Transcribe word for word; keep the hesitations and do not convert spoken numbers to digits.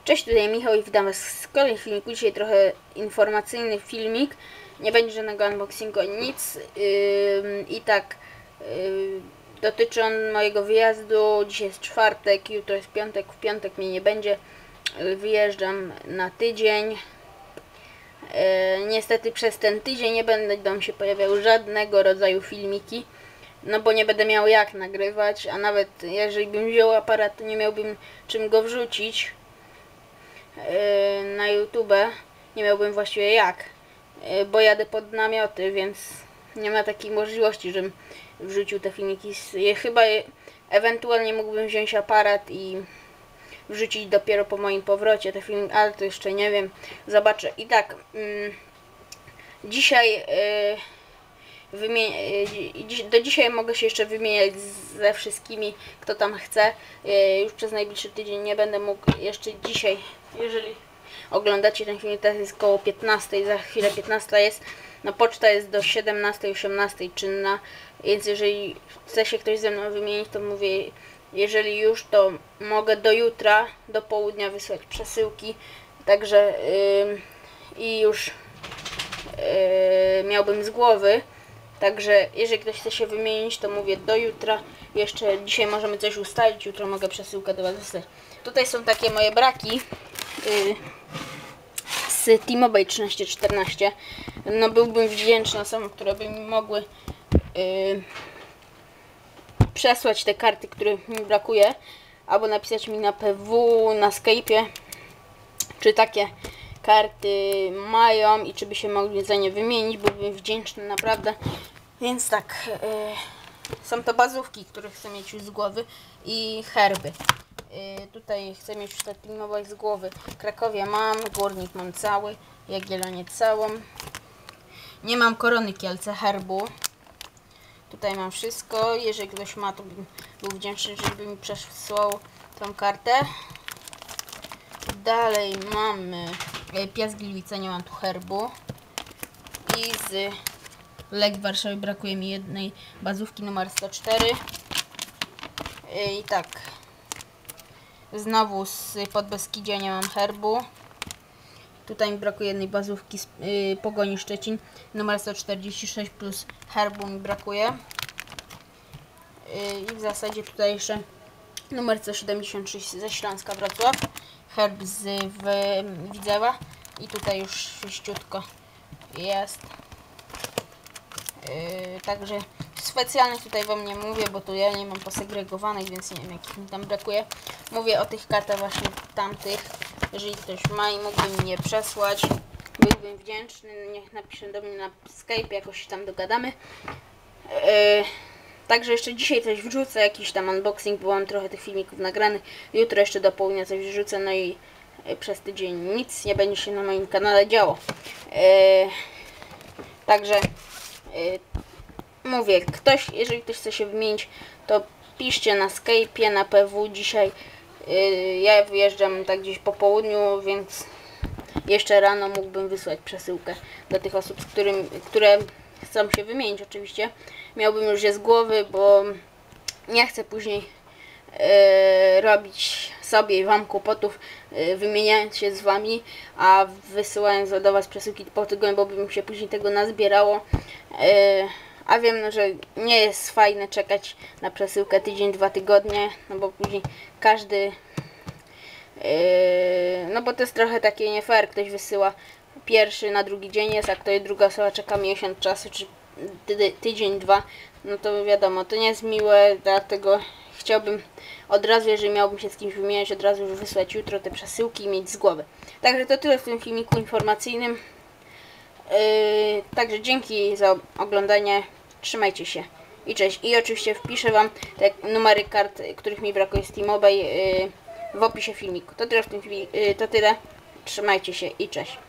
Cześć, tutaj Michał i witam was w kolejnym filmiku. Dzisiaj trochę informacyjny filmik. Nie będzie żadnego unboxingu, nic. Yy, I tak, yy, dotyczy on mojego wyjazdu. Dzisiaj jest czwartek, jutro jest piątek. W piątek mnie nie będzie. Yy, wyjeżdżam na tydzień. Yy, niestety przez ten tydzień nie będą się pojawiały żadnego rodzaju filmiki. No bo nie będę miał jak nagrywać, a nawet jeżeli bym wziął aparat, to nie miałbym czym go wrzucić na YouTube, nie miałbym właściwie jak, bo jadę pod namioty, więc nie ma takiej możliwości, żebym wrzucił te filmiki. Chyba ewentualnie mógłbym wziąć aparat i wrzucić dopiero po moim powrocie te filmiki, ale to jeszcze nie wiem, zobaczę. I tak, mm, dzisiaj yy, do dzisiaj mogę się jeszcze wymieniać ze wszystkimi, kto tam chce. Już przez najbliższy tydzień nie będę mógł jeszcze dzisiaj, jeżeli oglądacie ten film, teraz jest koło piętnastej, za chwilę piętnasta jest. No poczta jest do siedemnastej, osiemnastej czynna, więc jeżeli chce się ktoś ze mną wymienić, to mówię, jeżeli już, to mogę do jutra, do południa wysłać przesyłki. Także yy, i już yy, miałbym z głowy. Także jeżeli ktoś chce się wymienić, to mówię do jutra. Jeszcze dzisiaj możemy coś ustalić, jutro mogę przesyłkę do was wysłać. Tutaj są takie moje braki yy, z T-Mobile trzynaście czternaście. No byłbym wdzięczny osobom, które by mi mogły yy, przesłać te karty, których mi brakuje, albo napisać mi na P W, na Skype'ie, czy takie karty mają i czy by się mogli za nie wymienić. Byłbym wdzięczny naprawdę. Więc tak, yy, są to bazówki, które chcę mieć już z głowy, i herby. Yy, tutaj chcę mieć już te T-Mobile z głowy. Krakowie mam, Górnik mam cały, Jagiellonię całą. Nie mam Korony Kielce herbu. Tutaj mam wszystko. Jeżeli ktoś ma, to bym był wdzięczny, żeby mi przesłał tą kartę. Dalej mamy Piast Gliwice, nie mam tu herbu. I z Legii Warszawy brakuje mi jednej bazówki numer sto cztery. I tak, znowu z Podbeskidzia nie mam herbu. Tutaj mi brakuje jednej bazówki z yy, Pogoni Szczecin numer sto czterdzieści sześć, plus herbu mi brakuje. Yy, I w zasadzie tutaj jeszcze numer sto siedemdziesiąt sześć ze Śląska Wrocław, herb z w, Widzewa, i tutaj już sześciutko jest. Yy, także specjalnych tutaj wam nie mówię, bo tu ja nie mam posegregowanych, więc nie wiem, jakich mi tam brakuje. Mówię o tych kartach właśnie tamtych. Jeżeli ktoś ma i mógłby mi je przesłać, byłbym wdzięczny. Niech napisze do mnie na Skype, jakoś się tam dogadamy. Yy, także jeszcze dzisiaj coś wrzucę, jakiś tam unboxing, bo mam trochę tych filmików nagranych. Jutro jeszcze do południa coś wrzucę, no i yy, przez tydzień nic nie będzie się na moim kanale działo. Yy, także yy, mówię, ktoś, jeżeli ktoś chce się wymienić, to piszcie na Skype'ie, na P W dzisiaj. Yy, ja wyjeżdżam tak gdzieś po południu, więc jeszcze rano mógłbym wysłać przesyłkę do tych osób, z którym, które chcą się wymienić oczywiście. Miałbym już je z głowy, bo nie chcę później yy, robić sobie i wam kłopotów, yy, wymieniając się z wami, a wysyłając do was przesyłki po tygodniu, bo by mi się później tego nazbierało. Yy, A wiem, no, że nie jest fajne czekać na przesyłkę tydzień, dwa tygodnie, no bo później każdy, yy, no bo to jest trochę takie nie fair, ktoś wysyła pierwszy, na drugi dzień jest, a ktoś, druga osoba czeka miesiąc czasu, czy ty, tydzień, dwa, no to wiadomo, to nie jest miłe, dlatego chciałbym od razu, jeżeli miałbym się z kimś wymieniać, od razu już wysłać jutro te przesyłki i mieć z głowy. Także to tyle w tym filmiku informacyjnym. Yy, także dzięki za oglądanie, trzymajcie się i cześć. I oczywiście wpiszę wam te numery kart, których mi brakuje z T-Mobile, yy, w opisie filmiku. To tyle w tym filmiku, yy, to tyle, trzymajcie się i cześć.